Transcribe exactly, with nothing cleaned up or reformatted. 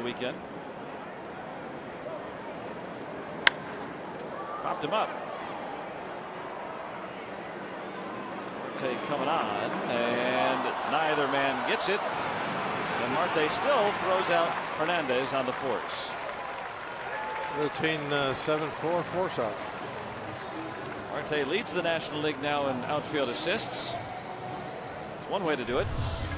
weekend. Popped him up. Marte coming on, and neither man gets it. And Marte still throws out Hernandez on the force. Routine uh, seven four force out. Marte leads the National League now in outfield assists. It's one way to do it.